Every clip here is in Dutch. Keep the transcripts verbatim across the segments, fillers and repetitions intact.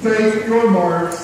Take your marks.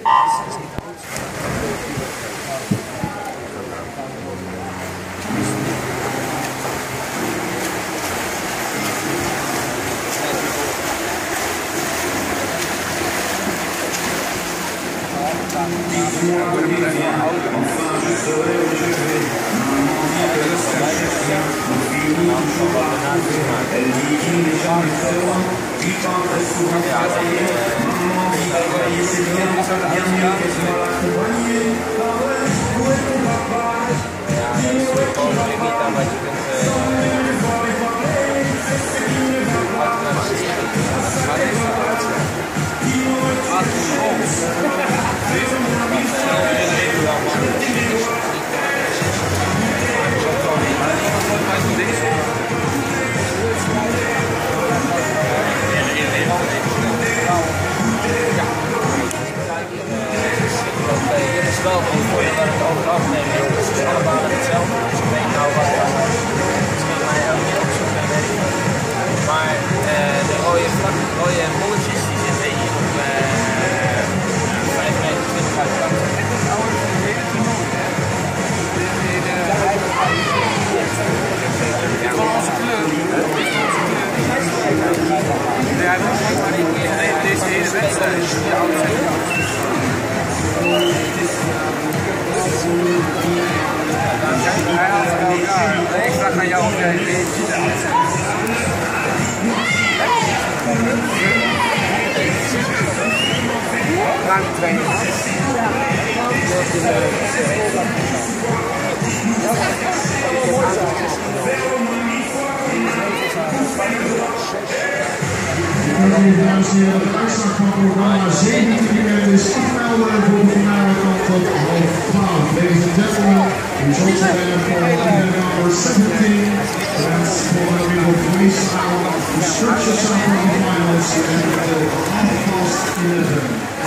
Dames en heren, de uitslag van programma zeventien is afgelopen voor de finale kant tot half twaalf. Ladies and gentlemen, results are there for event number seventeen. That's for the people freestyle. The structure from the finals and until half past eleven.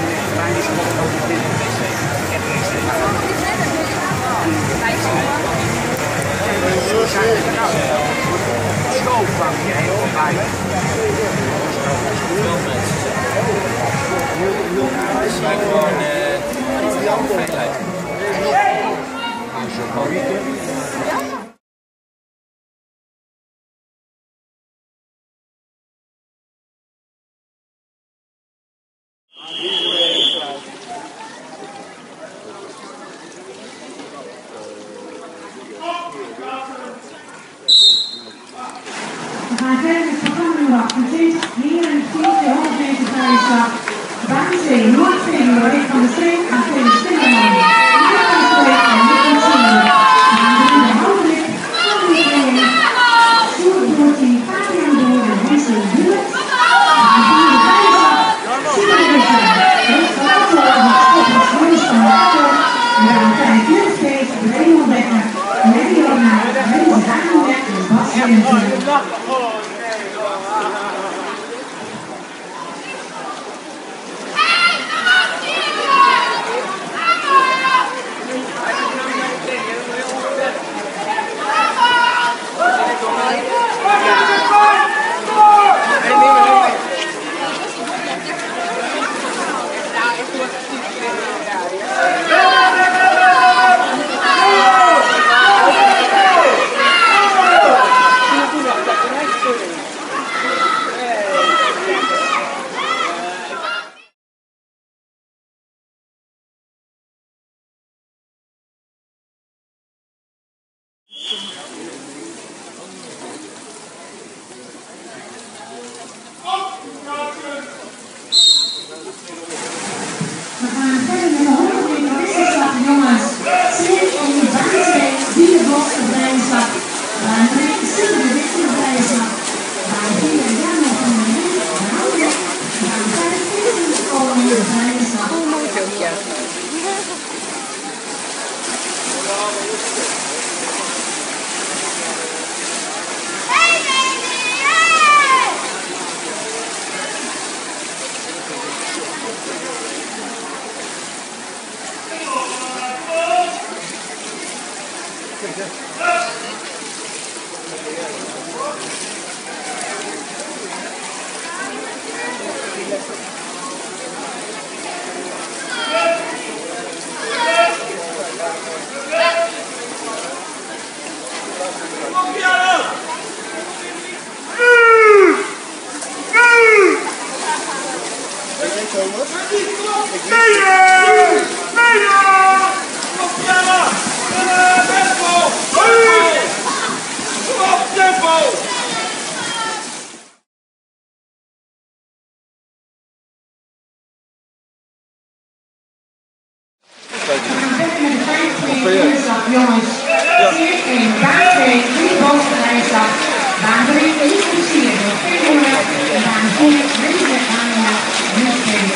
We gaan verder met programma nummer achtentwintig, hier in het team tweehonderd meter vrije slag. Baan twee, Noordveen, Lorraine van der Streek en Felix Timmerman. Hier van der Streek en Nick van Singer. Baan drie, de Houdelik, Annie Reeling, Sjoerd Boertien, Fabian Boer en Hensel Huwet. Baan vier, de vrije slag, Simon Russen. Rechts van Afvoer en Stoppers Joyce van Marco. Baan vijf, Jens Kees, Raymond Becker, Lenny Jorna, Rens Duinendek en Bas Hensen. Ja. jongens. Vier in baan twee, drie boven de rijstad. Baan drie, Elise Versier, door twee jongen. En baan vier, Reze Anja, Niels Kees.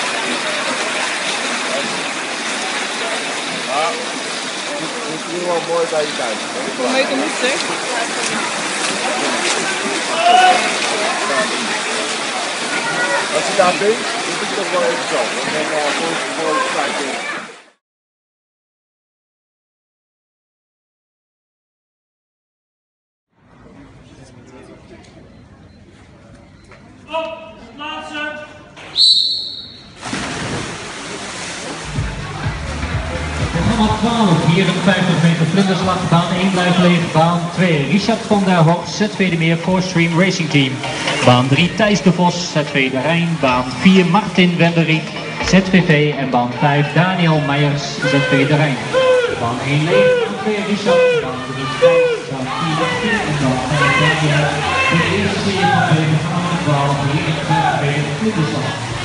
Het is nu wel mooi bij je thuis. Hoeveel meter moet het? Als je daar bent, dan doe je toch wel even zo. Dan ben je gewoon voor het kijken. Op, plaatsen! Programma twaalf, vierenvijftig meter vlinderslag, baan één blijft leeg, baan twee Richard van der Horst, Z V de Meer, four Stream Racing Team. Baan drie Thijs de Vos, Z V de Rijn, baan vier Martin Wenderiek, Z V V en baan vijf Daniel Meijers, Z V de Rijn. Baan één leeg, baan twee Richard, baan drie Thijs, baan vier Martin en baan vijf Daniel. De eerste serie van deze van twaalf, vierenvijftig meter vlinderslag.